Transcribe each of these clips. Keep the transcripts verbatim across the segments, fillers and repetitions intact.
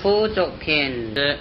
附属品是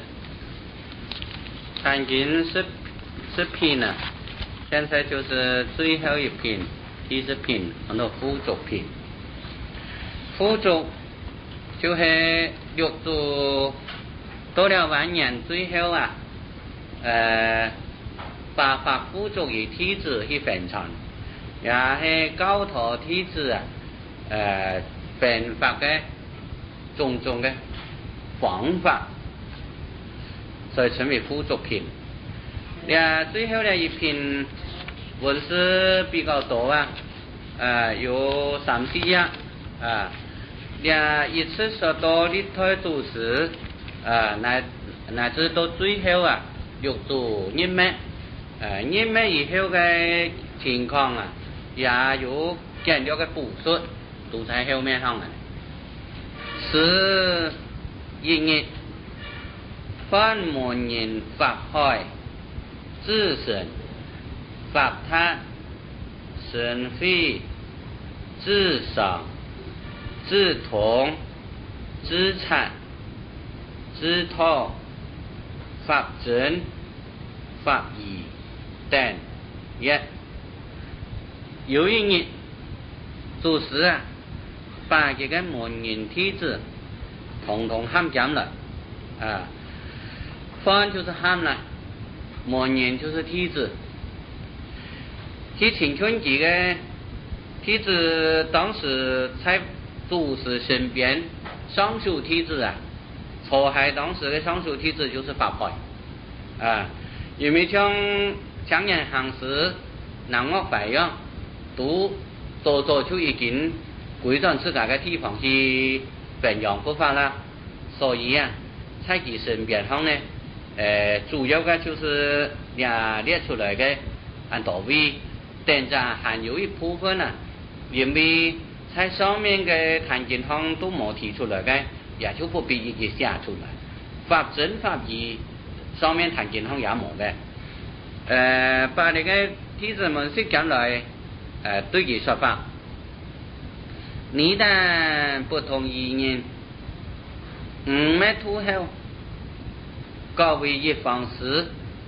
谈经是是品了，现在就是最后一品，第四品，很多附属品。附属就是六祖到了晚年最后啊，呃，把法附属于弟子去分传，也是教导弟子啊，呃，分法嘅种种嘅方法，所以称为附属品。呀，最后呢一篇文字比较多啊，呃，有三十页啊。呀，一次说到历代祖师，啊，乃乃至到最后啊，六祖入灭，呃，入灭以後嘅情況啊，也有簡略嘅補述，都在後面上嘅。是一日，法門人法開，自神法他，神非，自賞。自同、自產、自托、法真、法義等一。有一日，祖師啊，把這個門人弟子統統喊講了啊，法就是喊了，門人就是弟子。去青春期嘅弟子當時在祖師身邊上首弟子啊，錯害當時嘅上首弟子就是法開啊，因為像強人行事南岳法樣都做做出已經歸轉自家嘅地方去弘揚佛法啦，所以啊在其身邊上呢，呃主要嘅就是呀列出來嘅按道位，但係還有一部分啊，因為在上面嘅談經行都冇提出來嘅，也就不必一一寫出來。法真法義上面談經行也冇嘅。誒，把你嘅弟子們識講來，誒對佢說法。你但不同意見，唔咩土後，各為一方事，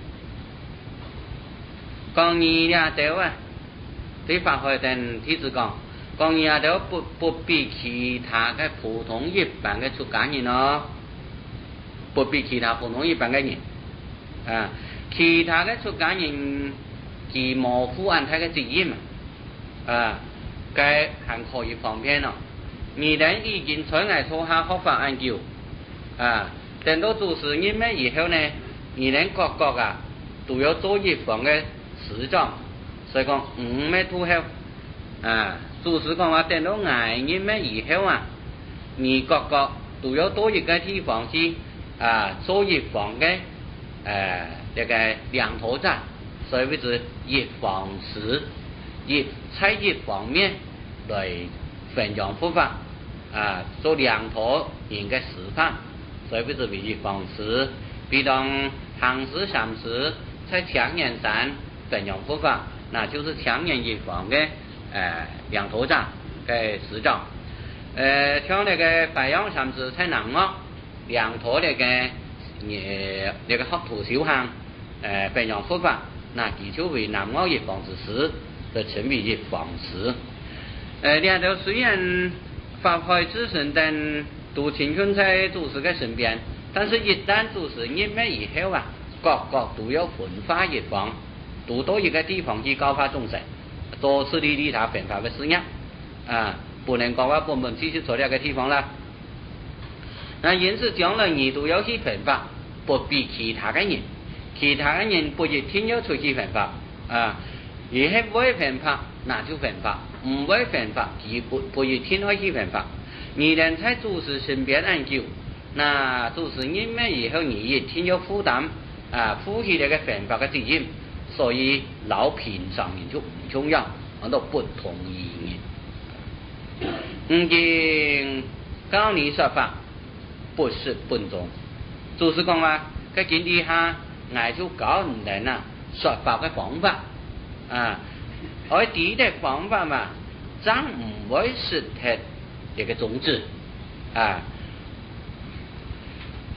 講你俩對啊，對法會等弟子講。講嘢都不不比其他嘅普通一般嘅出家人咯，不比其他普通一般嘅人啊，其他嘅出家人其冇負安泰嘅責任啊，該還可以方便咯。你哋已經在外頭下學法研究啊，等到祖師入滅以後呢，你哋各個啊都要做一方嘅實證，所以講唔咩土後啊。祖師講話等到挨入滅以後啊，你各個都要多一個地方去啊做一方嘅誒這個兩頭站，所以就是一方事，一在一方面來弘揚佛法啊，做兩頭人嘅示範，所以就是為一方事。比當行事上事在強人山弘揚佛法，那就是強人一方嘅。誒兩頭站嘅實證，誒像那個法樣甚至在南岳兩頭那個誒那個學徒小行誒弘揚佛法，那佢就為南岳一方之事，就稱為一方事。誒兩頭雖然法開自身等都青春在祖師嘅身邊，但是一旦祖師入滅以後啊，各個都要分化一方，都到一個地方去教化眾生。做次第利他分法嘅事業啊，不能講話本本繼續做呢個地方啦。那因此將來你都要去分法，不比其他嘅人，其他嘅人不一定要出去分法啊。而係會分法，那就分法；唔會分法，佢不不一定要去分法。你哋在祖師身邊研究，那祖師入滅以後，你一定要負擔啊，負起呢個分法嘅責任。所以老品上面就唔重要，我都不同意見。唔經教你說法，不是本宗。祖師講話，喺經底下，我就教人啊說法嘅方法啊，而第一嘅方法嘛，真唔會失去一個宗旨啊。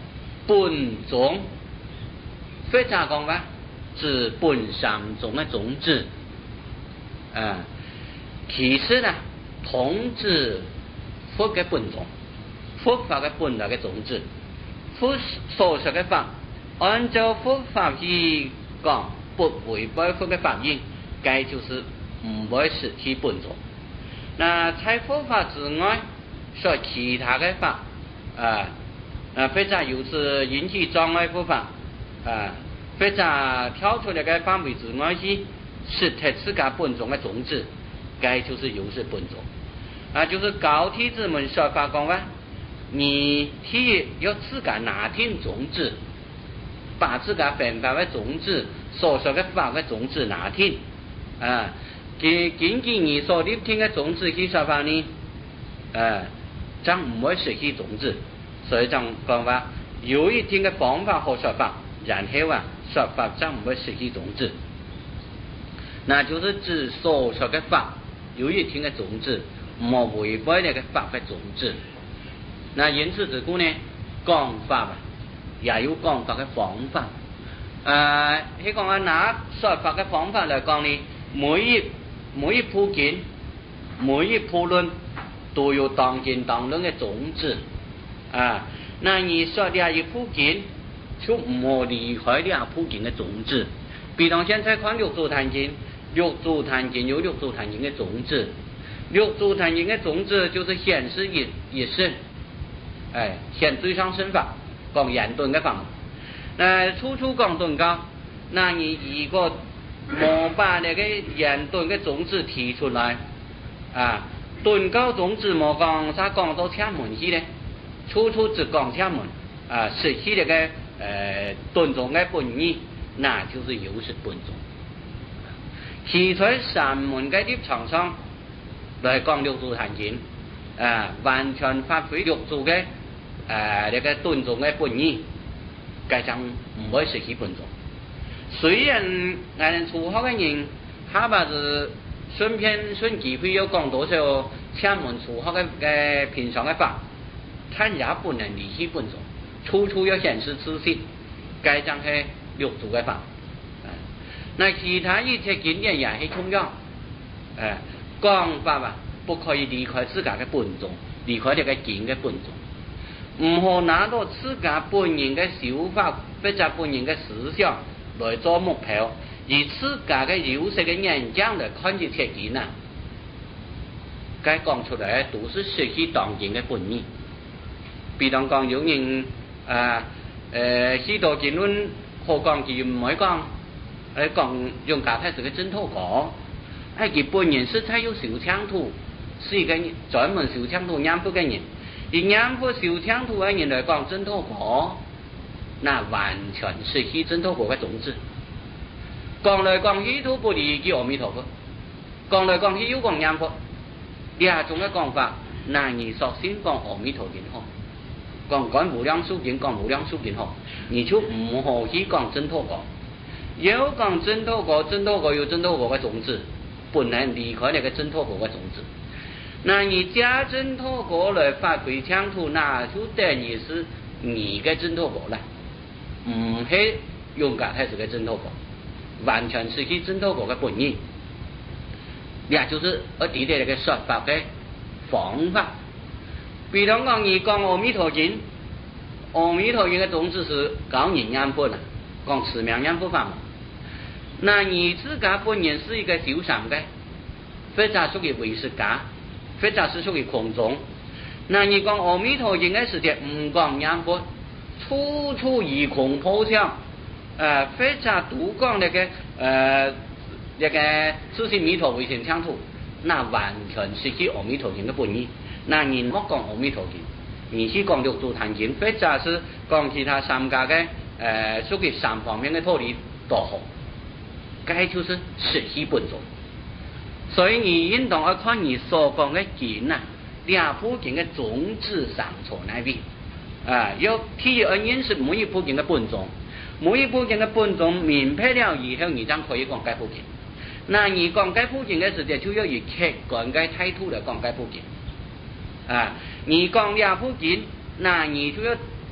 本种，佛家讲话指本三种的种子，啊，其实呢，同指佛嘅本种，佛法嘅本来嘅种子，佛所说嘅法，按照佛法去讲，不违背佛嘅法印，该就是唔会失去本种。那在佛法之外，说其他嘅法，啊啊，或者又是引起障碍佛法，啊，或者跳出嚟嘅范围之外去失去自家本种嘅种子，该就是有失本种。啊，就是高弟子们说法讲话，你第一要自家拿定种子，把自家本法嘅种子，所说嘅法嘅种子拿定，啊。佢根據你所聆聽嘅種子去說法呢，誒，就唔會失去種子，所以就講話有一定嘅方法和說法，然後啊說法就唔會失去種子，那就是指所說嘅法有一定嘅種子，冇違背呢個法嘅種子。那因此之故呢，講法啊也有講法嘅方法，誒，佢講話拿說法嘅方法嚟講呢，每一每一部經，每一部論都有當經當論嘅種子啊。那你說呢一部經就冇離開呢一部經嘅種子。比如現在看六祖壇經，六祖壇經有六祖壇經嘅種子，六祖壇經嘅種子就是顯示一一聖，哎，顯最上身法，講言頓嘅法門。那初初講頓高，那你如果冇把那個言頓嘅種子提出來，啊，頓高種子冇講，啥講到前門去咧？初初只講前門，啊，失去那個誒頓種嘅本意，那就是有失本種。其在三門嘅立場上來講六祖壇經，啊，完全發揮六祖嘅誒那個頓種嘅本意，該講唔會失去本種。雖然我哋初學嘅人，他把是順便順機會要講多少前門初學嘅嘅平常嘅法，但也不能離棄本種，處處要顯示自信，該講係六祖嘅法。那其他一切經典也係同樣，誒講法啊，不可以離開自家嘅本種，離開呢個經嘅本種，唔好拿到自家本人嘅想法或者本人嘅思想來做目標，以自家嘅有色嘅眼光來看一切經啊，該講出來都是失去當經嘅本意。比如講有人啊誒許多經論好講佢唔會講，誒講用家太是個真土講，誒佢本人實在有修搶土，是一個專門修搶土念佛嘅人，以念佛修搶土嘅人來講真土講，那完全失去真土國嘅種子。講來講去都不離記阿彌陀佛，講來講去又講念佛，兩種嘅講法，那你索性講阿彌陀經好，講講無量壽經，講無量壽經好，你就唔好去講真土國。有講真土國，真土國有真土國嘅種子，不能離開那個真土國嘅種子。那你加真土國來發揮搶土，那就等於是你嘅真土國啦。唔係用家太是個真土國，完全失去真土國嘅本意。也就是我提的那個說法嘅方法。比如講，你講阿彌陀經，阿彌陀經嘅種子是教人念佛啦，講持名念佛法嘛。那你自家本人是一個修禪嘅，或者屬於唯識家，或者是屬於空宗。那你講阿彌陀經嘅時節唔講念佛，處處以空破相，誒或者都講那個誒那個自信彌陀唯心搶土，那完全失去阿彌陀經嘅本意。那你莫講阿彌陀經，你去講六祖壇經，或者是講其他三家嘅誒屬於三方面嘅道理都好，該就是失去本種。所以你應當要看你所講嘅經啊，兩部經嘅種子上錯哪邊啊？要第一認識每一部經嘅本種，每一部經嘅本種明白了以後，你將可以講該部經。那你講該部經嘅時間，就要以客觀嘅態度嚟講該部經。啊，你講兩部經，那你就要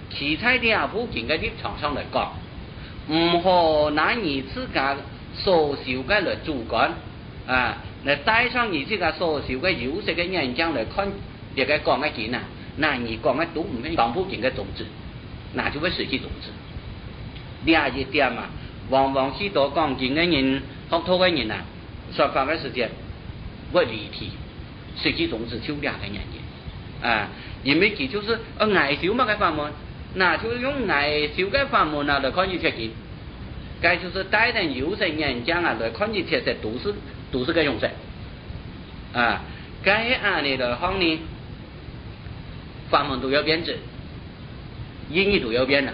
企在两部经嘅立場上嚟講，唔好拿你自家所受嘅嚟主觀啊，嚟帶上你自家所受嘅有色嘅眼鏡嚟看呢個講嘅經啊，那你講嘅都唔係兩部經嘅宗旨，那就會失去宗旨。呢一點啊，往往許多講經嘅人、學徒嘅人啊，說法嘅時間會離題，失去宗旨，就兩個原因啊，因為佢就是呃外修嘛嘅法門。那就用外修嘅法門啊來看一切經，該就是帶點有色眼鏡啊來看一切嘅都是都是個用色啊，該按你來講呢，法門都要變質，意義都要變啦。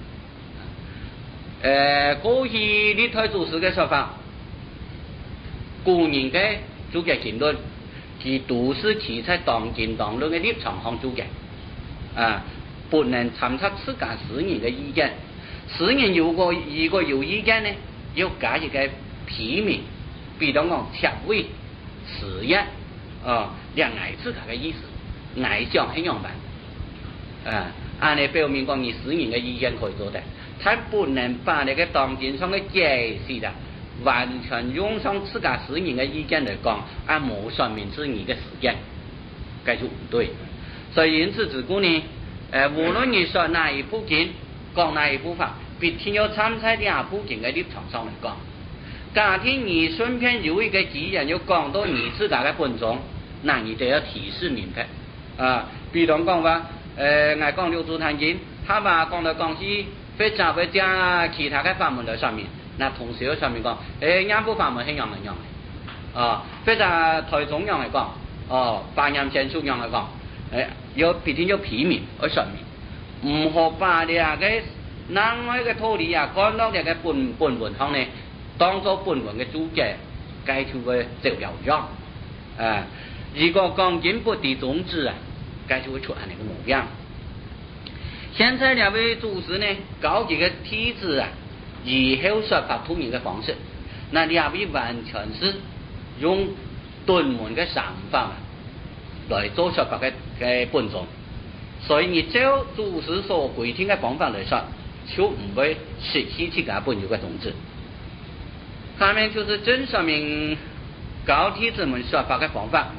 誒，過去歷代祖師嘅說法，古人嘅注解經論，佢都是企在當經當論嘅立場上注解啊。不能參察自家私人嘅意見，私人如果如果有意見呢，要加一個批明，比如講切位、詞義，啊，兩愛自家嘅意思，愛想係樣辦，啊，按你表明講你私人嘅意見可以做得，他不能把那個當經上嘅解釋啦，完全用上自家私人嘅意見嚟講，而冇說明自己嘅實踐，這就唔對。所以因此自古呢。誒，無論你說哪一部經，講哪一部法，必定要參在兩部經嘅立場上嚟講。假定你順便有一個機人要講到你自家嘅本宗，那你就要提示明白。啊，比如講話，誒，我講六祖壇經，他話講到講是非常會加其他嘅法門喺上面，那同時喺上面講，誒，兩部法門係樣唔樣嘅，啊，非常台中樣嚟講，哦，八任前書樣嚟講。誒，要必定要批明而說明，唔好把你啊嘅另外嘅道理啊，講到你嘅本本文上呢，當作本文嘅注解，該就會走了樣。啊，如果講經不敵宗旨啊，該就會出現那個模樣。現在兩位祖師呢，搞幾個體制啊，以後說法統一嘅方式，那兩位完全是用頓門嘅想法來做說法嘅嘅本宗，所以你照祖師所規定嘅方法來說，就唔會失去自家本有嘅宗旨。下面就是真說明高體制門說法嘅方法。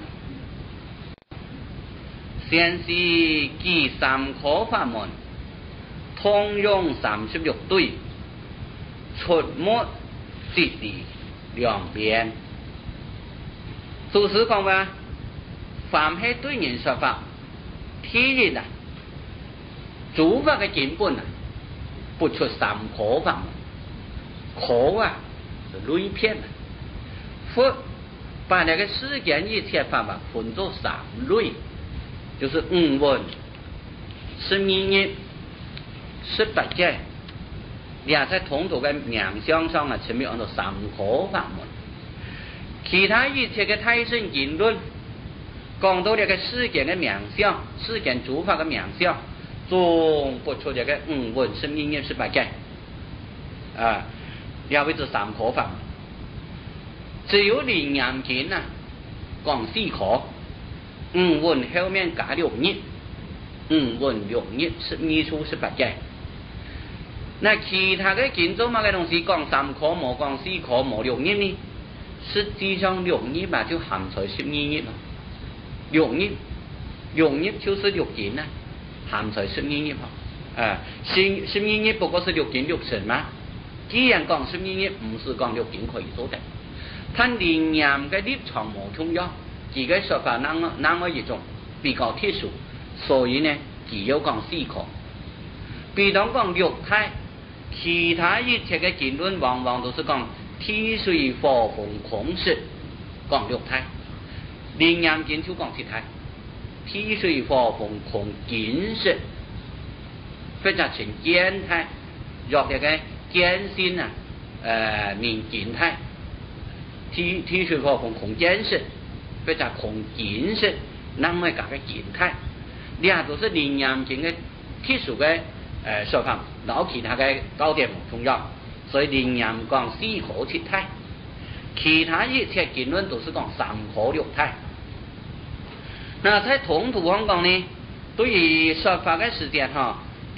先是記三科法門，通用三十六對，出沒即是兩邊。祖師講話。凡係對人說法，體人啊，主法嘅根本啊，不出三科法門，科啊是類片啊，佛把那個世間一切法啊分作三類，就是五蘊、十二業、十八界，也在統圖嘅名相上啊，前面按照三科法門，其他一切嘅太上經論。講到這個世間的名相，世間諸法的名相，總不出這個五蘊、十二業、十八界，啊，了為這三科法。只有楞嚴經啊，講四科，五蘊後面加六業，五蘊六業十二處十八界。那其他的經做乜嘅東西講三科冇講四科冇六業呢？實際上六業嘛就含在十二業嘛。六業，六業就是六經啊，含在十二業啊。十十二業不過是六經六塵嘛。既然講十二業，唔是講六經可以做的。但楞嚴嘅立場冇重要，佢嘅說法那麼那麼一種比較特殊，所以呢，只有講四科。比如講六態，其他一切嘅經論往往都是講體水火風空識，講六態。楞嚴經就講七態，體水火風空見識，非常成見態，若嘅嘅見心啊，誒明見態，體體水火風空見識，非常空見識，那麼個嘅見態，呢下都是楞嚴經嘅特殊嘅誒說法，攞其他嘅高點唔重要，所以楞嚴講四科七態。其他一切經論都是講三科六態。那在統圖上講呢，對於說法嘅時間哈，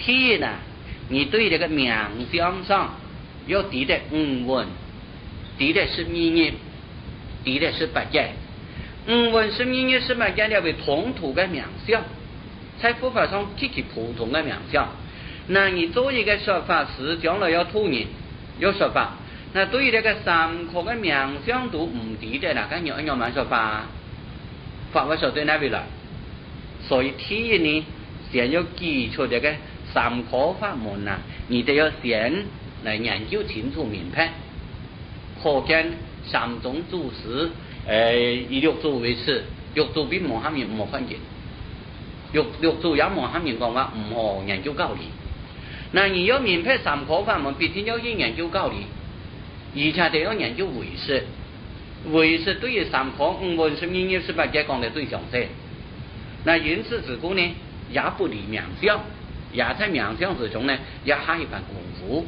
第一呢，你对这个冥想上要提的五文，提的十二页，提的十八节，五文十二页十八节了为通途的冥想，在佛法上极其普通的冥想。那你做一个说法是将来要突人要说法，那对于这个三科的冥想都唔提的啦，咁要要慢说法，法会说对哪位啦？所以第一呢，先要基础这个三科法门啊，你都要先来研究清楚明白。可见三种祖师，呃，以六祖为师，六祖比穆罕默冇分别，六六祖有穆罕默讲话唔好研究教理。那你要明白三科法门，必定要去研究教理，而且得要研究唯识。唯识对于三科五文十二页十八节讲的最详细。那因此之故呢，也不离冥想，也在冥想之中呢，也下一番功夫。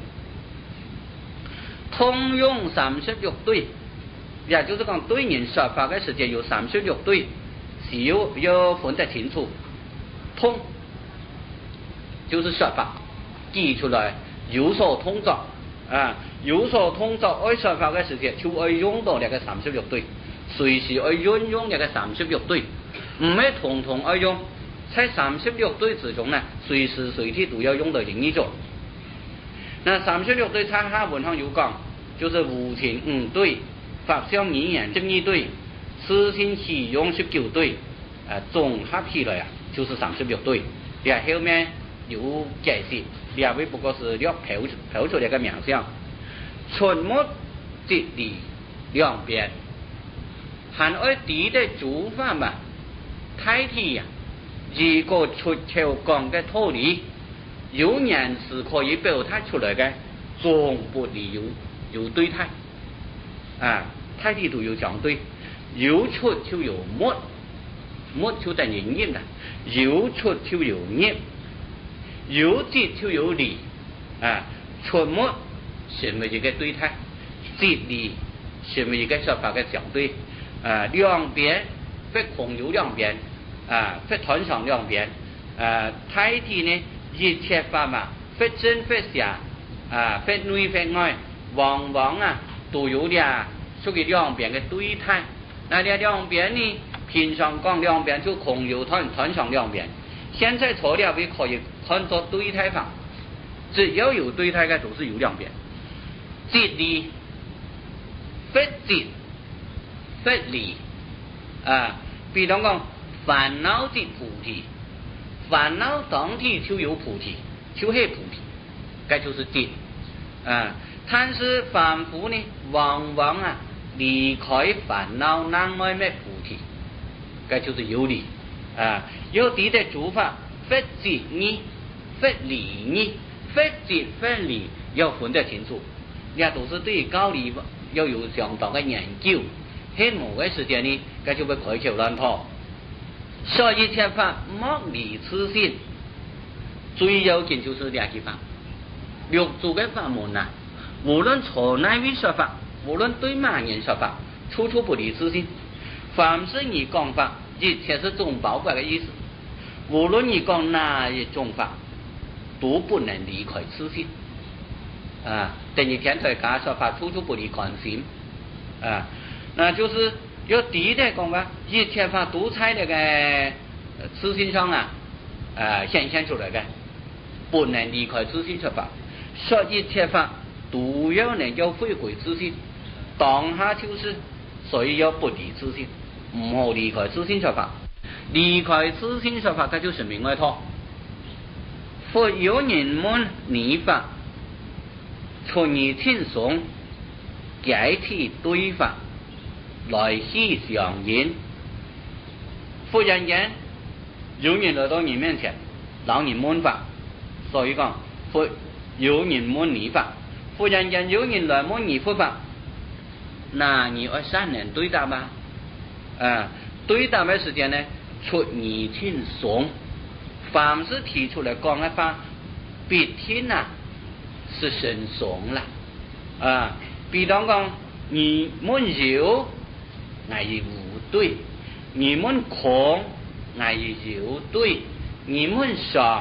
通用三十六对，也就是讲对人说法的时间有三十六对，是要要分得清楚。通就是说法，记出来有所通则啊，有所通则爱说法的时间就爱用到那个三十六对，随时爱运用那个三十六对。唔係統統愛用，在三十六對之中呢，隨時隨地都要用到另一種。那三十六對在下文上有講，就是無情五對，法相語言十二對，思心起用十九對，誒綜合起來啊，就是三十六對。你係後面有解釋，兩位不過是要拋拋出嚟嘅名相，出沒即離兩邊，還愛啲的做法嘛。太體呀、啊，如果出口講嘅道理，有人是可以表達出來嘅，總不理有有對態啊，太體都有相對，有出就有沒，沒就等於業啦，有出就有業，有節就有離啊，出沒成為一個對態，節離成為一個說法嘅相對啊，兩邊。非空有兩邊啊，非團上兩邊啊，太體呢一切法嘛，非真非假啊，非內非外，往往啊都有啲屬於兩邊嘅對態。那啲兩邊呢，平常講兩邊就空有團團上兩邊，現在錯了也可以看作對態法，只要有對態嘅都是有兩邊。節離非節非離啊。比如講煩惱即菩提，煩惱當體就有菩提，就是菩提，這就是節啊。但是凡夫呢，往往啊離開煩惱難愛咩菩提，這就是有離啊。有啲的做法，非節呢，非離呢，非節非離，要分得清楚。也都是對教理要有相當的研究。喺某個時間呢，佢就會開竅亂破。所以一切法莫離此心，最要緊就是兩句法。六祖嘅法門啊，無論從哪位說法，無論對哪人說法，處處不離此心。凡是你講法，一切是總包括嘅意思。無論你講哪一種法，都不能離開此心。啊，等於天台家說法，處處不離觀心。啊。那就是要第一代講法，一切法都在那個自心上啊，呃顯現出來嘅，不能離開自心說法。說一切法都要能夠回歸自心，當下就是，所以要不離自心，唔好離開自心說法。離開自心說法，它就是另外一套。佛有人問念法，出而親送，解體對法。來希相應，忽然間有人來到你面前，讓你問法，所以講佛有人問你法，忽然間有人來問你佛法，那你要善人對答吧？啊，對答的時間呢，出而親送，凡是提出來講的法，必定啊是神送啦，啊，比方講你問有。乃是無對，你們狂乃是有對，你們上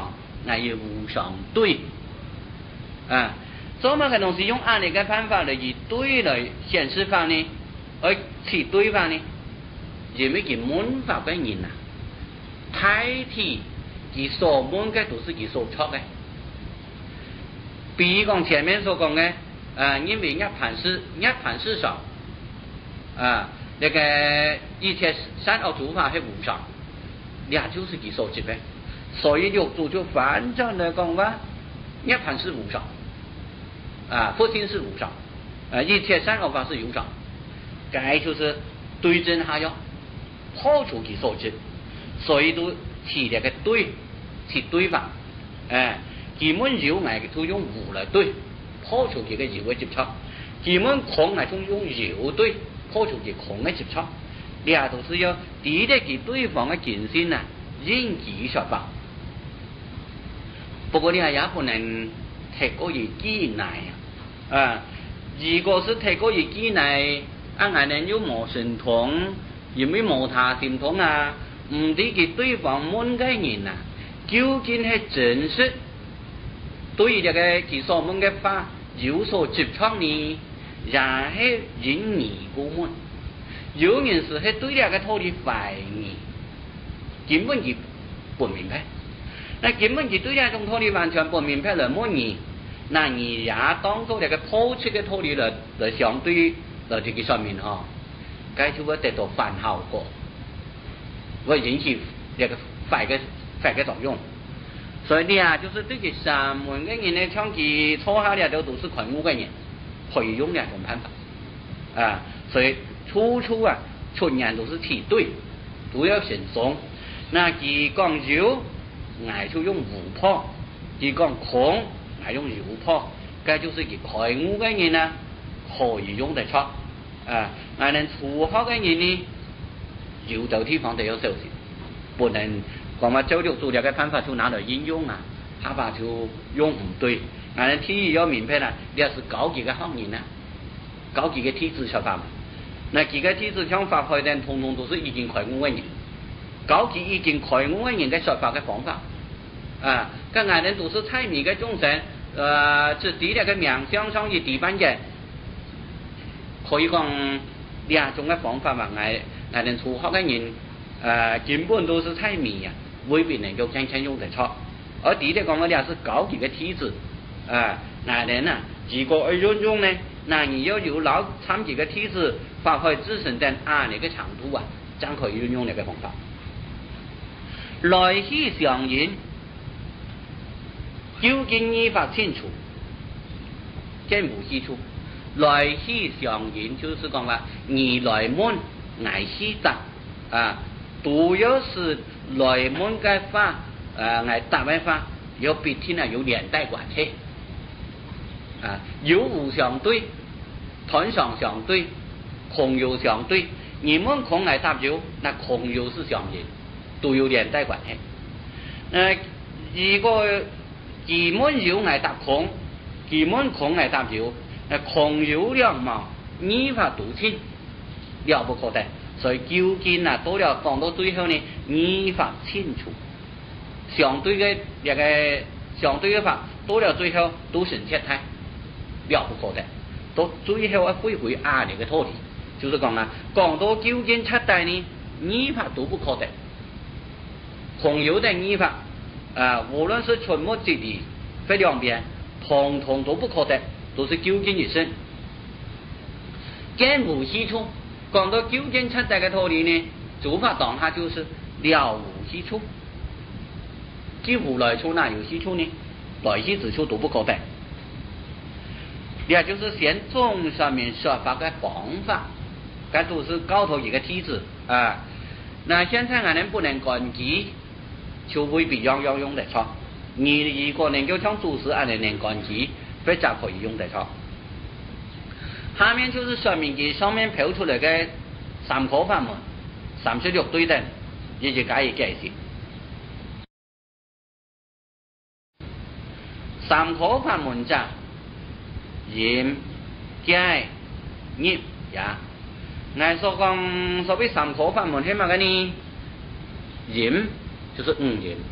俺也无相对啊。做么个东西用按那个办法来以对来显示法呢？而其对法呢？因为佢滿法嘅人啊，睇睇佢所滿嘅都是佢所錯嘅。比如講前面所講嘅，啊，因為一盤是一盤是少，啊，那個一切三惡諸法係無常，也就是佢所執嘅。所以六祖就反正嚟講話，一盤是無常，啊，佛性是無常，啊，一切三惡法是有常，該就是對症下藥。破除其所執，所以都起這個對，起對法，誒，基本有愛嘅都用無來對，破除佢嘅有嘅接觸；基本空係用有對，破除佢空嘅接觸。呢下都是要抵得佢對方嘅見性啊，應機說法。不過呢下也不能太過於機內啊，啊，如果是太過於機內，啊，我哋要冇神通。因為無他神通啊，唔知佢對方滿嘅人啊，究竟係真實對這個佢所滿嘅法有所接觸呢，也係因疑故滿。有人是係對這個道理懷疑，根本佢不明白。那根本佢對這種道理完全不明白了，冇疑，那你也當做這個破出嘅道理來來相對來這個上面哈。該就會得到反效果，會引起這個反嘅反嘅作用。所以呢啊，就是對佢三門嘅人呢，像佢初下呢都都是群悟嘅人，可以用兩種辦法啊。所以初初啊，全人都是起對，都要成鬆。那佢講有，我就用無破；佢講空，我用有破。該就是佢群悟嘅人啊，可以用得出。啊，我哋初學嘅人呢，有的地方都要小心，不能講話周六做這個辦法就拿來應用啊，怕怕就用唔對。我哋第一要明白啦，你係高級嘅行業啊，高級嘅體制出法嘛。那幾個體制想發揮嘅，通通都是已經開悟嘅人，高級已經開悟嘅人嘅說法嘅方法啊，跟我哋都是猜謎嘅眾生，呃，只第一個名相上於第班嘅。可以講兩種嘅方法嘛，我我哋初學嘅人，誒、呃、根本都是猜謎啊，未必能夠輕輕用得出。而第二講我哋係高級嘅體制，啊，我哋啊，如果要運用呢，那你要有老參級嘅體制，發揮自身的壓力嘅長度啊，將可以運用呢個方法。來去相應，究竟依法清楚，見無是處。來去相應就是講話，你來門愛去答啊，都要是來門嘅法，誒愛答嘅法，有必定啊有連帶關係啊，有無相對，同上相對，空有相對，你們空愛答有，那空有是相應，都有連帶關係。誒、啊，如果你們有愛答空，你們空愛答有。誒空有兩貌，依法獨清，了不可得。所以究竟啊，到了講到最後呢，依法清楚，相對嘅一個相對嘅法，到了最後都成切態，了不可得。到最後啊，回歸壓力嘅道理，就是講啊，講到究竟切態呢，依法都不可得。空有的依法啊，無論是全無之理，非兩邊，統統都不可得。都是究竟一生，見無是處。講到究竟出大嘅道理呢，做法當下就是了無是處。即無來處哪有是處呢？來去之處都不可得。也就是先從上面說法嘅方法，這都是高頭一個體制啊。那現在我們不能趕急，就未必樣樣用得出。你如果能夠像祖師按人能趕急。非常可以用得着。下面就是說明佢上面拋出來嘅三科法門、三十六對等，亦就加以解釋。三科法門者，嚴、戒、業也。我所講所謂三科法門係乜嘅呢？嚴就是五嚴，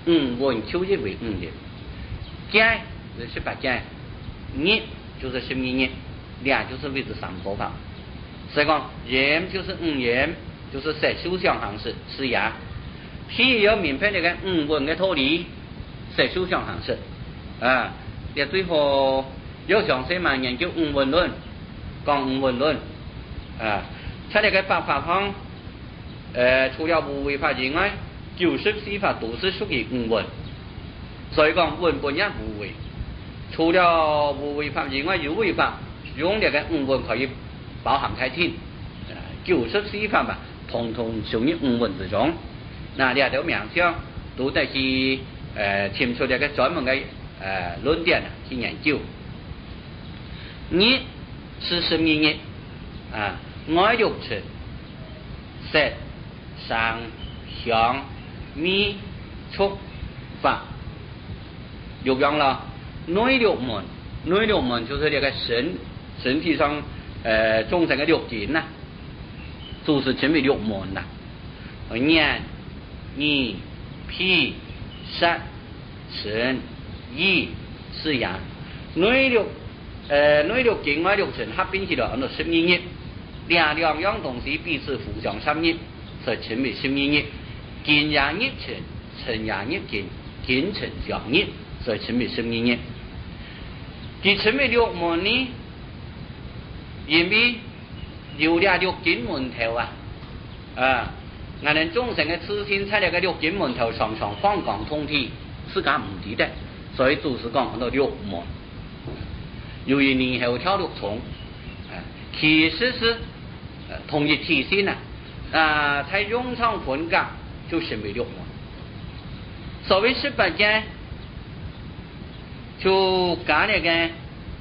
五文九日为五日，节是十八节，日就是十二日，俩就是为之三科法。所以讲言就是五言，就是说修想行识是也。譬如明白这个五文的道理，说修想行识啊，也最后有详细嘛研究五文论，讲五文论啊，它这个八法方，呃，除了无为法以外，九十四法都是属于五文，所以讲文本也无为。除了无为法以外，有为法用这个五文可以包含开天，九十四法嘛，统统属于五文之中。那两条名相都得去呃提出这个专门的呃论点去研究。日是十二日啊，爱六尘，色、声、香、味、触、法，六样了。内六门，内六门就是这个身身体上呃众生的六根呐，就是称为六门呐。眼、耳、鼻、舌、身、意、四样。内六呃内六根外六尘合并起来，按照十二日，两两样东西彼此互相参与，所以称为十二日。根也日尘，尘也日根，根尘相日，所以称为十二日。其称为六门呢，因为有俩六根门头啊，啊，我们众生的自信在那个六根门头上上放光通体，是讲唔知的，所以就是讲到六门。由于年后跳六重，啊，其实是呃同一体性啊，啊，在用场分割就成为六门。所谓十八节。就讲那个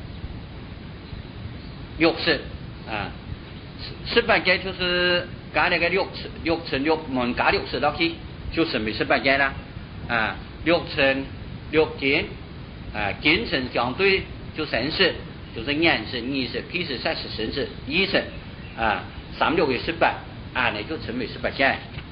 六识啊，十八节就是讲那个六识六层六门加六识到去，就成为十八节了啊。六层六根啊，根层相对就三识，就是眼识、耳识、鼻识、舌识、身识、意识啊，三六为十八啊，那就成为十八节。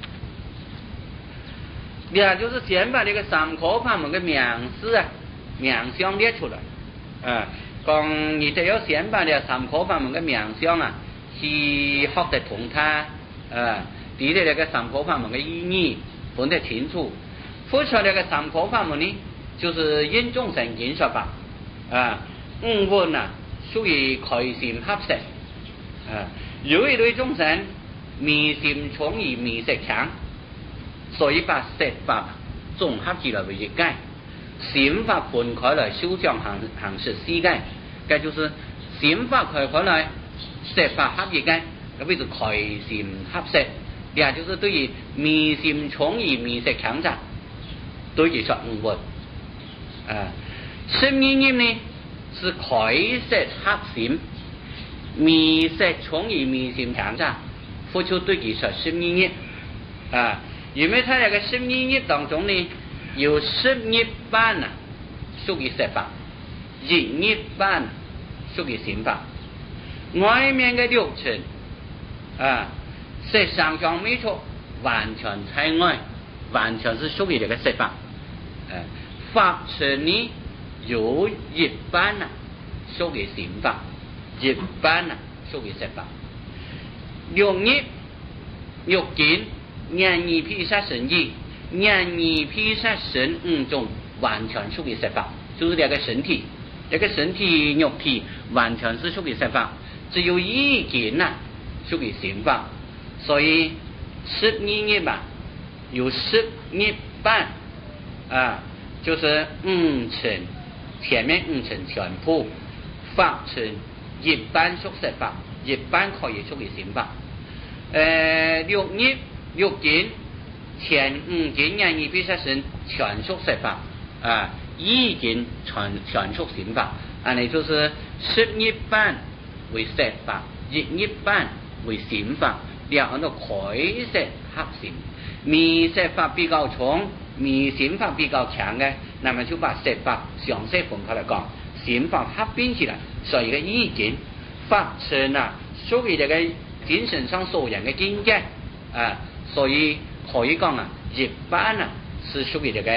也就是先把这个三科法门的名词啊。名相列出来，啊，讲你得要先把这三科法门的名相啊，去学得通它，啊，对的那个三科法门的意义分得清楚。或者那个三科法门呢，就是因众生因说法，啊，五文啊属于开心合色，啊，有一类众生迷心重于迷色强，所以把色法综合起来为一概。心法分开来修想行行识四界，这就是心法开开来，色法合一界，那为是开心合色，也就是对于迷心重于迷色强者，对于说五文啊。十二日呢是开色合心，迷色重于迷心强者，付出对于说十二日啊，因为他那个十二日当中呢。有十日班啊，属于色法；一日班属于心法。外面的六尘啊，色声香味触完全在外，完全是属于这个色法。呃、啊，法尘呢有一班啊，属于心法；一班啊，属于色法。六日六根眼耳鼻舌身意。眼耳鼻舌身五种完全属于色法，就是这个身体，这个身体肉体完全是属于色法，只有意根呐属于心法。所以十二日吧，有十日半啊，就是五层，前面五层全部法层一半属色法，一半可以属于心法。呃，六日六根。前五根眼耳鼻舌身全属色法啊，一根全全属心法，啊，那就是十日半为色法，一日半为心法，两个都开色合心。迷色法比较重，迷心法比较强的，那么就把色法详细分开来讲，心法合并起来，所以个意根法尘啊，属于这个精神上所人的境界啊，所以。可以讲啊，一般啊是属于这个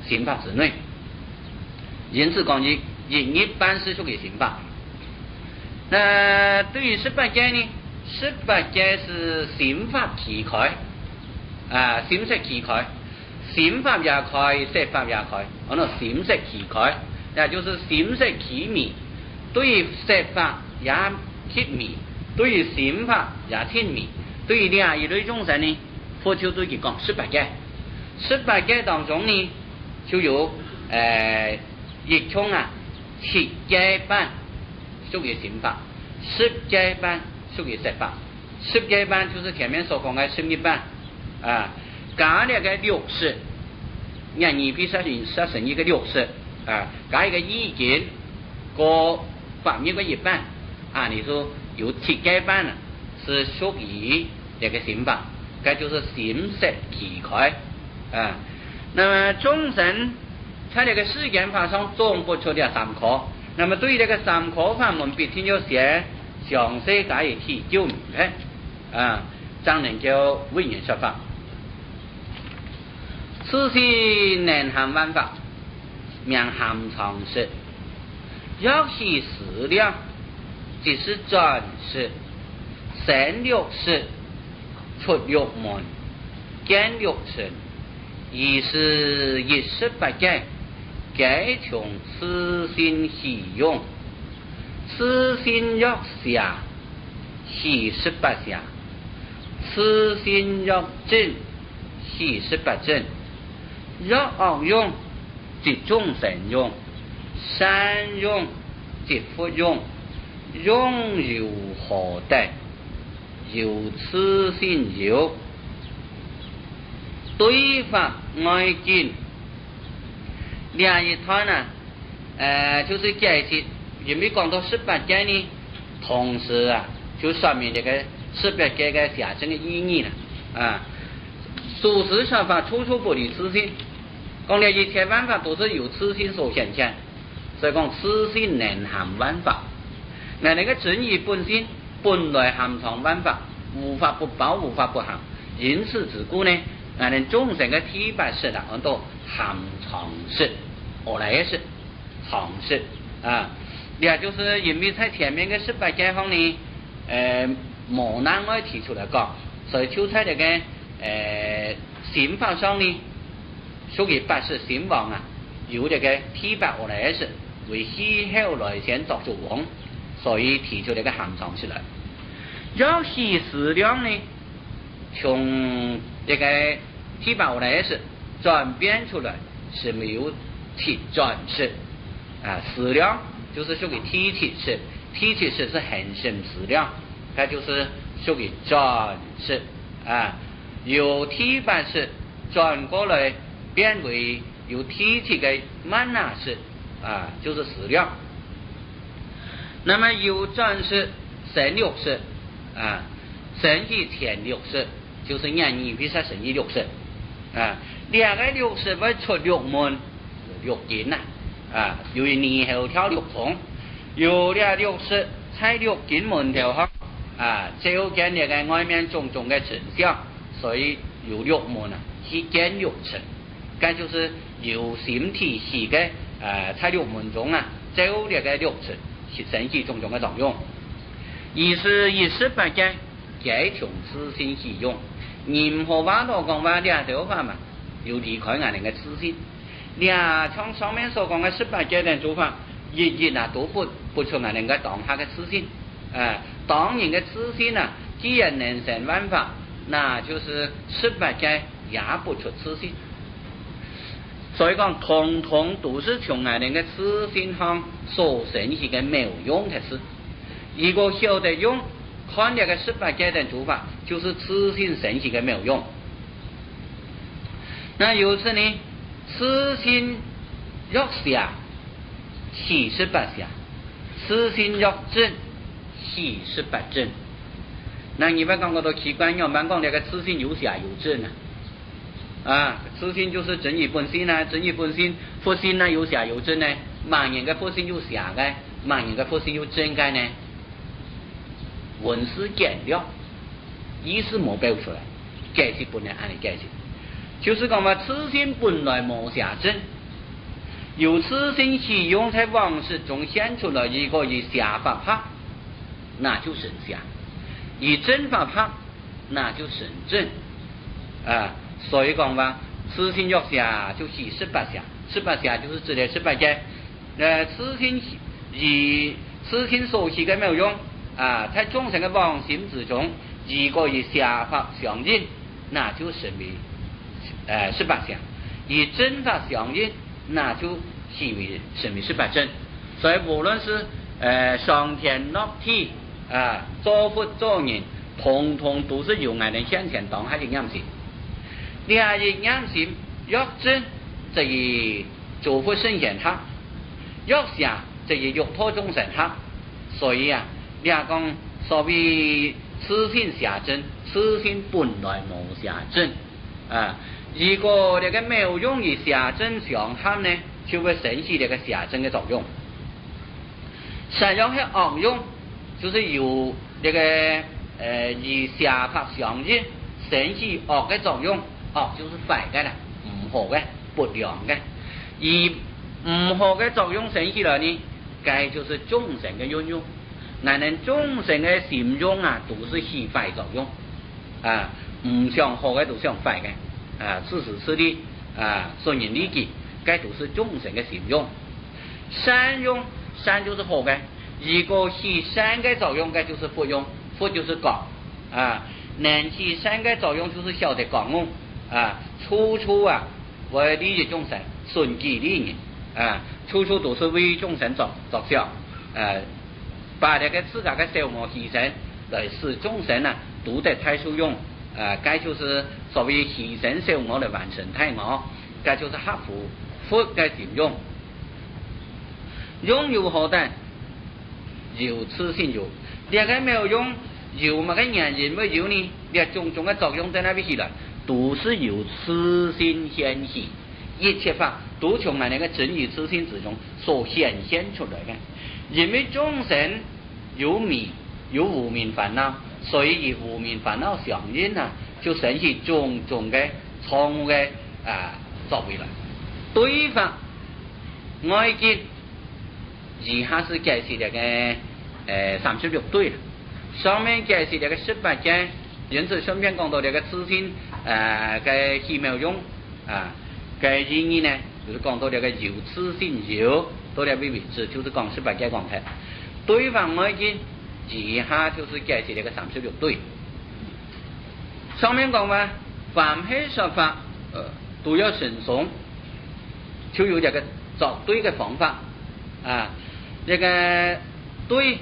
刑法之内。因此讲你营业办事属于刑法。那对于十八界呢？十八界是刑法旗开啊，刑事旗开，刑法也开，司法也开，我那刑事旗开，那就是刑事启密，对于司法也揭密，对于刑法也揭密，对于两一类众生呢，佛就对佢讲十八界。十八界当中呢，就有誒一種啊，七界班屬於刑法，十界班屬於司法。十界班就是前面所講嘅十一班啊，加呢個六十，人二必殺人殺成一個六十啊，加一個意見個法一個一半啊，你說有七界班啊，是屬於這個刑法，這就是刑事旗開啊。那麼眾生在這個世間法上總不出了三科，那麼對於這個三科法門必定要寫詳細加以提究明白啊，才能夠為人說法。此是能含萬法，名含藏識。若是實量，即是轉識，生六識，出六門，見六塵，以是一十八界，皆從此心起用。此心若下，系十八下；此心若正，系十八正。若惡用，即眾生用；善用，即佛用。用如何待？由此心有。對法外見，兩一套呢？呃，就是解釋，因為講到十八界呢，同時啊，就說明這個十八界嘅下生嘅意義啦。啊，屬實說法處處不離此心，講了一切萬法都是由此心所顯現，所以講此心能含萬法。那那個真義本心本來含藏萬法，無法不包，無法不含。因此之故呢，那人眾生嘅體八識啦，很多含藏識、我來識、藏識啊。也就是因為在前面嘅十八界方呢，誒無難愛提出嚟講，所以就在這個誒刑法上呢，屬於八識刑王啊，由這個體八我來識為希後來先作主王。所以提出這個含藏識來。若是實量呢，從這個體八我來識轉變出來是沒有體轉識啊，實量就是屬於體體識，體體識是恒生實量，它就是屬於轉識啊，由體八識轉過來變為有體體的曼那識啊，就是實量。那麼有轉識生六識啊，生以前六識就是人二必殺生以六識啊，兩個六識會出六門六境呐啊，由於年後跳六通，有了六識在六境門頭上啊，就見那個外面種種的成效，所以有六門啊，去見六塵，這就是有形體系的啊，在六門中啊，就那個六塵。是生起種種嘅作用，而是以十八界皆從此心起用。任何話都講話兩條法嘛，要離開我哋嘅此心。兩從上面所講嘅十八界嘅做法，一一啊都不不出我哋嘅當下嘅此心。啊，當然嘅此心啊，既然能成萬法，那就是十八界也不出此心。所以講，統統都是從我哋嘅此心上所生起嘅妙用嘅事。如果曉得用，看這個十八界的做法，就是此心生起嘅妙用。那由此呢，此心若下，起十八下；此心若正，起十八正。那你們講過都奇怪，我們講這個此心有下有正啊。啊，此心就是真義本心啊，真義本心佛心啊，有下有正呢。萬人嘅佛心有下嘅，萬人嘅佛心有正嘅呢。文字簡略，意思冇表出來，解釋不能按你解釋。就是講話此心本來無下正， 由此心起用在往事中显出了一个以下法派，那就神下；以正法派，那就神正。啊，所以讲吧，此心若下就系十八下，十八下就是指的十八界。呃，此心以此心所起的妙用啊，在众生的妄心之中，如果以下法相应，那就成为呃十八下；以正法相应，那就系为成为十八正。所以无论是呃上天落地啊，做佛做人，统统都是由我们先前当下的念心。你还是念心若正，就以做佛圣贤他；若下就以欲脱众生他。所以啊，你讲所谓此心下正，此心本来无下正啊。如果这个没有用于下正相合呢，就会生起这个下正的作用。实用是恶用，就是由这个呃以下法相应，生起恶的作用。恶就是坏的啦，唔好的、不良的。而唔好的作用生起来呢，该就是众生的运用。那能众生的心用啊，都是起坏作用啊，唔想好的都想坏的啊，自私自利啊，顺人利己，该都是众生的心用。善用，善就是好的，如果起善的作用，该就是佛用，佛就是觉啊，能起善的作用就是晓得觉悟啊，处处啊为利益众生，顺己利人啊，处处都是为众生着着想啊。把这个自家的消磨牺牲来使众生啊都得太受用啊，该就是所谓牺牲消磨来完成太我，该就是合乎佛的心用。用有何等？有此心有，这个没有用，有么个原因没有呢？这种种的作用在哪边去了？都是由此心显起，一切法都从那个真如此心之中所显现出来的。因为众生有迷有无明烦恼，所以以无明烦恼相应啊，就生起种种的错误的啊作为了。对法外见，以下是解释这个呃三十六对了，上面解释这个十八界，因此顺便讲到这个自心呃嘅奇妙用啊，嘅意义呢，就是讲到这个有自信有。到了位置就是讲十八界讲态，对方外见以下就是解释这个三十六对。上面讲话，凡是说法，呃，都要慎重，就有这个作对的方法啊。这个对，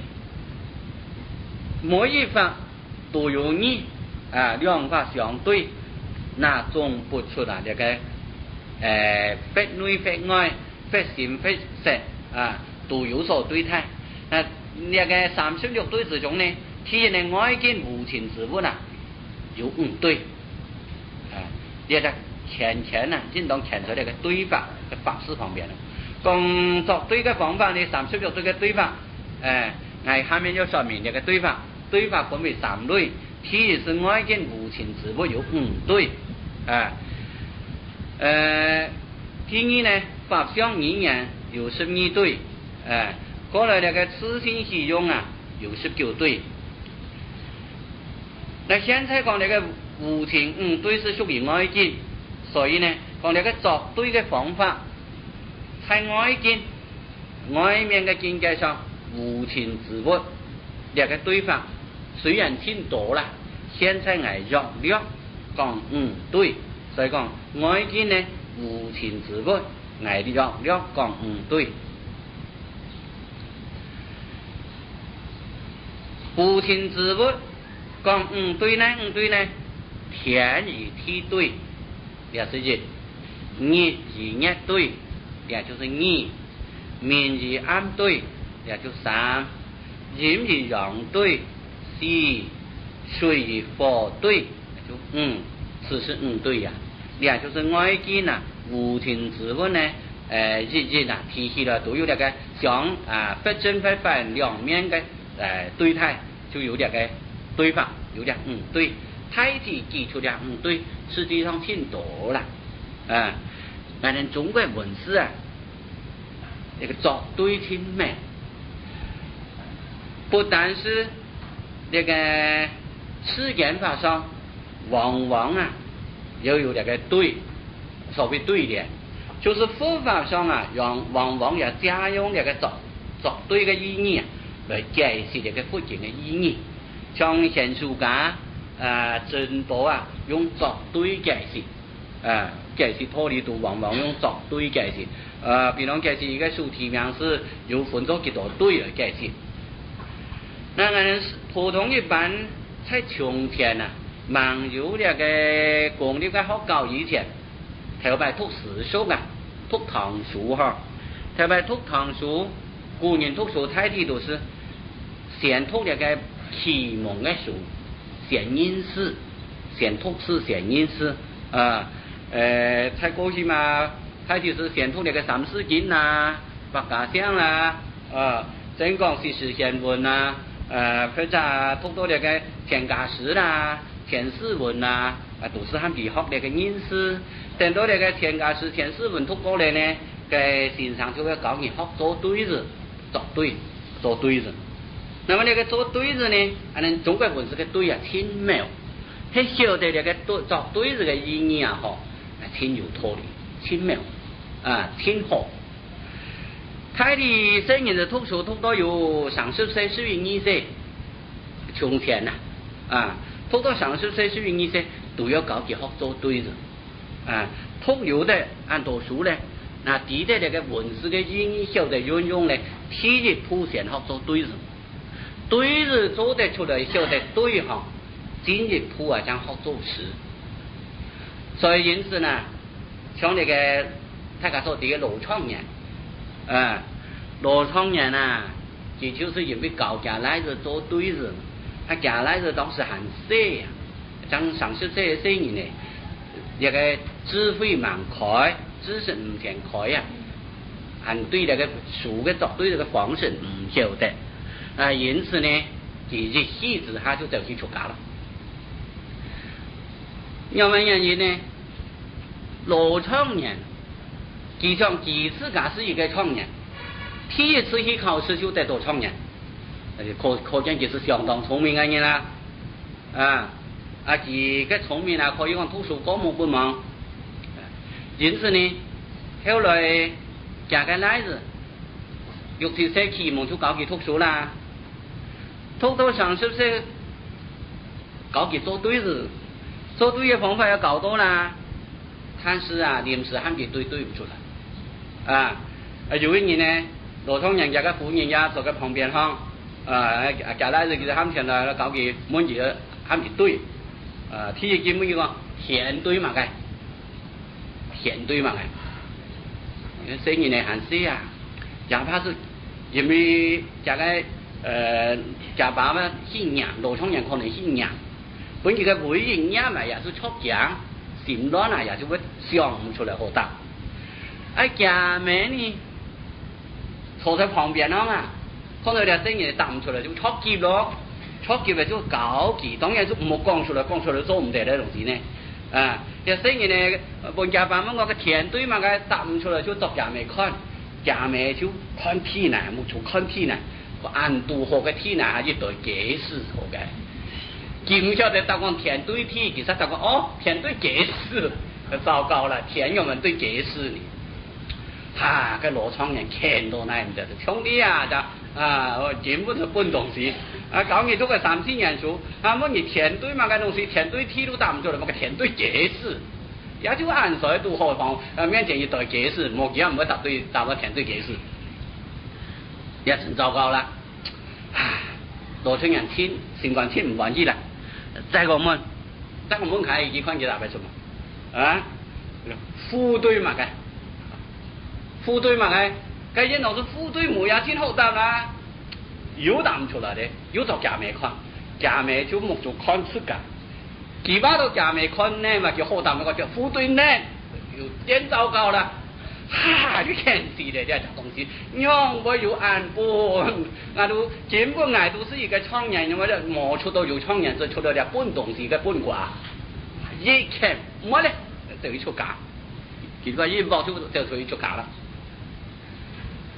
每一法都有义啊，两法相对，那种不出来这个呃法内法外。法心法实啊，都有所对待。那那个三十六对之中呢，体现的外见无情之物啊，有五对啊。这个前前呢，正当前在那个对法的法式方面了。工作对的方法呢，三十六对的对法，哎、呃，我下面要说明这个对法。对法分为三类，体现是外见无情之物有五对啊。呃，第一呢。法相语言有十二对，哎，过来那个此心使用啊有十九对。那现在讲那个无情五对是属于外见，所以呢，讲那个作对的方法，在外见外面的境界上无情之物，那个对法虽然挺多啦，现在我弱略讲五对，所以讲外见呢无情之物。我弱略讲五对，无情之物讲五对呢？五对呢？天与地对，也是一；日与日对，也就是二；明与暗对，也就三；阴与阳对，四；水与火对，也就五。此是五对呀、啊，也就是外见呐。无情之物呢，呃，日日啊，体系了都有那个像啊法正法反两面的呃对态，就有这个对法，有这嗯对，太极基础的嗯对，实际上挺多了啊。反正中国文字啊， 一个作对挺美，不但是那个事件发生，往往啊又有那个对，所谓对联，就是佛法上啊，往往往要加用那个作作对的意义啊，来解释这个佛经的意义。像现书家啊，真多啊，用作对解释啊，解释脱离度往往用作对解释。呃，比方解释一个书题名是有分作几多对来解释。那俺普通一般在从前啊，忙有那个公立嘅學校以前，頭擺讀史書啊，讀唐書嗬，頭擺讀唐書，古人讀書態度都是先讀那個啟蒙嘅書，先認識，先讀書先認識啊，誒，在過去嘛，態度是先讀那個三字經啊，百家姓啦，啊，真講是史先文啊。呃，或者讀到那個田家詩啦、田詩文啦，啊，都是很必學那個認識。等到那個田家詩、田詩文讀過來呢，在身上就要教你學做對子，做對，做對子。那麼那個做對子呢，啊，咱中國文字嘅對啊，挺妙，佢曉得那個對做對子嘅意義啊，嗬，挺有道理，挺妙，啊，挺好。他的生人的讀書讀到有三十歲、四十二歲，從前呐，啊，讀到三十歲、四十二歲都要搞幾學做對子，啊，讀有的按讀書呢，那記得那個文字的意義曉得運用呢，體日普先學做對子，對子做得出來曉得對行，今日普啊將學做詩，所以因此呢，像那個大家說的羅創人。啊，羅創人啊，也就是因為教家來日做對子，他家來日當時很小呀，將三十歲的歲人呢，一個智慧蠻開，知識唔全開呀，很對那個書嘅作對這個方式唔曉得，啊，因此呢，自己戲子他就走去出家了。因為原因呢，羅創人。其中幾次家是一個創人，第一次去考試就得到創人，可可見就是相當聰明嘅人啦，啊啊，幾個聰明啊，可以講讀書過目不忘，因此呢，後來家嘅孩子，六七歲啟蒙就教佢讀書啦，讀到三十歲，教佢做對子，做對嘅方法要搞到啦，但是啊，臨時還別對對唔出來。啊，有一年呢，羅創人家嘅婦人呀坐喺旁邊行，啊，家來就佢喊前來搞佢滿嘢喊佢對，啊，第一件乜嘢講填對嘛嘅，填對嘛嘅，所以呢還是啊，哪怕是因為家嘅誒家爸爸姓楊，羅創人可能姓楊，本佢嘅會人呀嘛也是出獎，心亂啊也就會想唔出來好大。哎，家妹呢，坐在旁邊啊嘛，看到條聲音答唔出來就錯劫咯，錯劫咪就搞忌，當然就唔好講出來，講出來做唔得呢東西呢。啊，條聲音呢，本家爸媽我個填對嘛，個答唔出來就作家妹看，家妹就看屁呢，冇做看屁呢，個按度學個屁呢係一對解釋學嘅，記唔曉得答案填對屁，其實答案哦填對解釋，糟糕了，填我們對解釋呢。哈，個羅創人看到那唔得，兄弟啊，就啊，我全部都搬東西，啊，搞你做個三千元書，啊，乜你填對嘛個東西，填對題都答唔出來，乜個填對解釋，也就按水都何況，啊，面前一對解釋，冇幾樣唔會答對，答個填對解釋，也真糟糕啦，唉，羅創人天，情況天唔滿意啦，再個問，再個問睇幾款幾答為什麼？啊，副對嘛個。副對嘛嘅，既然老是副對冇也先好答啦，有答唔出來的，有就假妹看，假妹就目就看出噶，其他都假妹看呢嘛叫好答，個叫副對呢，有點糟糕啦，哈，你看死的這種東西，讓我有按本，我都全部挨都是一個創人，我就摸出到有創人就出到啲本東西嘅本卦，一看我咧就要出假，結果一報就就就要出假啦。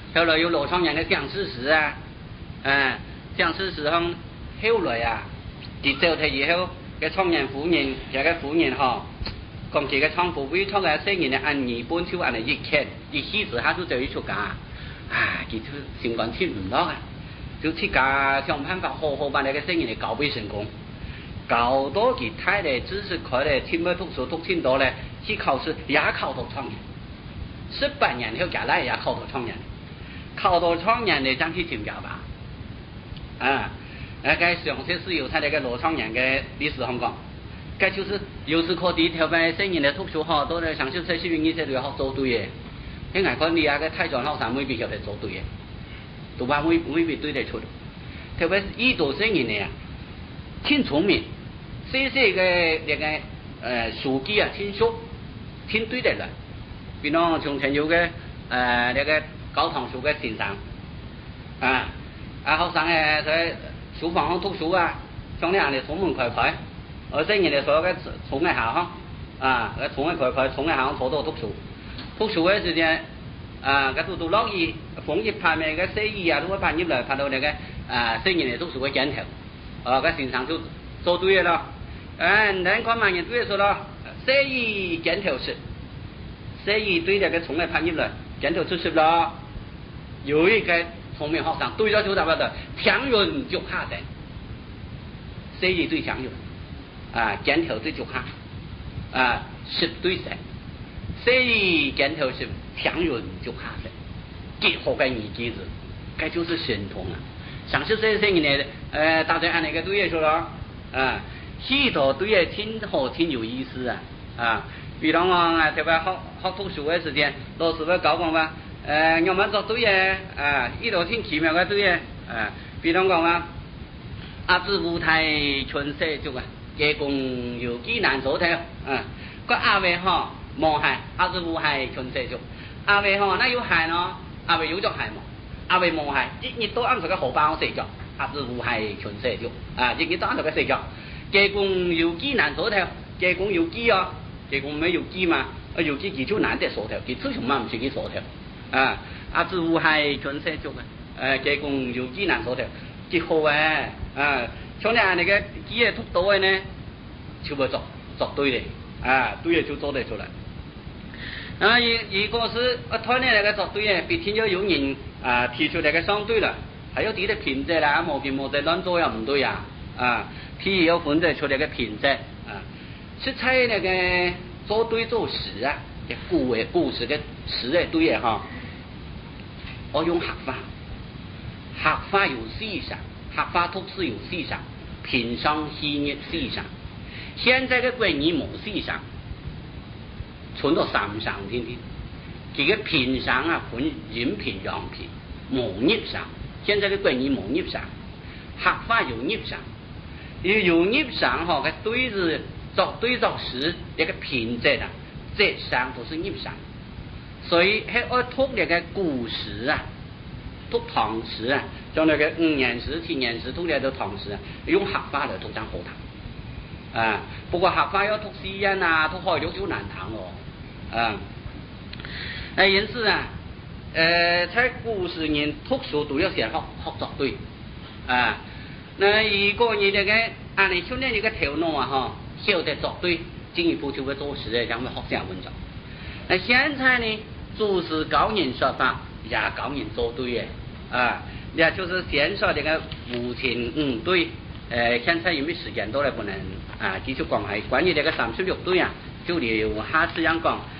後來有羅創人嘅講事實啊，誒講事實向後來啊，佢走退以後嘅創人婦人，有個婦人嗬，講佢嘅創婦委託嘅生人嘅按二半超按嚟一千，一起子下都就要出價，啊，佢就情況貼唔落啊，就出價想辦法好好把你嘅生人嚟搞俾成功，搞到佢太咧知識佢咧聽唔讀書讀聽到咧，去考試也考到創人，十八年後夾來也考到創人。考到創人嚟將去請教吧，啊，誒，佢上些是有他那個羅創人嘅歷史香港，佢就是有時可啲條邊生人嚟讀書好多咧，上小冊書英語寫都好做對嘅，喺外國你啊個太上後生未必曉得做對嘅，都話未未必對得出，特別是依度生人嚟啊，挺聰明，細細嘅那個誒書記啊，挺熟，挺對得來，比如從前有嘅誒那個。教堂書嘅先生，啊，啊學生誒在書房上讀書啊，將啲人哋衝門開開，而且人哋所有嘅衝一下呵，啊，個衝一開開，衝一下坐到讀書，讀書嘅時間，啊，個讀讀落意，逢一拍咩個寫意啊，都會拍入來，拍到那個啊，寫人哋讀書嘅鏡頭，啊，個先生就做對嘅咯，誒，你看慢人對嘅說咯，寫意鏡頭是，寫意對那個衝一拍入來。鏡頭出色咯，有一個聰明學生對咗就答乜的，強人就下的，寫意對強人，啊鏡頭對就下，啊實對實，寫意鏡頭是強人就下的，結合嘅二機子，這就是神通啊！上次這些年呃，大家按那個對嘢說咯，啊，許多對嘢挺好，挺有意思啊，啊。比如講特別學學讀書嘅時間，老師會教講話，誒我們做對嘅，啊呢度挺奇妙嘅對嘅，啊，比如講話，阿子無太全世俗啊，結共有幾難做睇，啊，個阿位嗬冇係，阿子無係全世俗，阿位嗬那有係咯，阿位有咗係冇，阿位冇係，日日都按住個荷包食咗，阿子無係全世俗，啊日日都按住個食咗，結共有幾難做睇，結共有幾啊。結果沒有機嘛，啊有機佢就難得鎖條，佢最起碼唔算佢鎖條，啊阿子無係全世俗嘅，誒結果有機難鎖條，結好誒，啊像你那個機嘅督到嘅呢，就會做做對嘅，啊對嘅就做得出來。啊如如果是啊台呢那個做對嘅，別天要有人啊提出那個相對啦，還有啲嘅品質啦，冇見冇得亂做又唔對呀，啊譬如要分得出那個品質。是猜那個做對做實啊，嘅故嘅故事嘅實嘅對嘅哈。我用客話，客話有思想，客話讀書有思想，平常心嘅思想。現在嘅貴人冇思想，存到三上天天。佢嘅平常啊，分人品、陽品，冇業上。現在嘅貴人冇業上，客話有業上，要有業上嗬嘅對字。做對做實一個品質啊，質上都是業上，所以喺我讀那個古詩啊，讀唐詩啊，像那個五言詩、七言詩讀嚟都唐詩啊，用客話嚟讀真好談啊。不過客話要讀詩音啊，讀開咗就難談咯啊。誒，因此啊，誒，喺古詩人讀書都要先學學作對啊。那如果你這個按你訓練你個頭腦啊，哈。曉得作對，進一步就會做事咧，將會學這樣文章。那現在呢，做事教人說法，也教人做對嘅，啊，也就是先說這個無情五對，誒、呃，現在因為時間多了，不能啊繼續講係關於這個三十六對啊，就留下次樣講。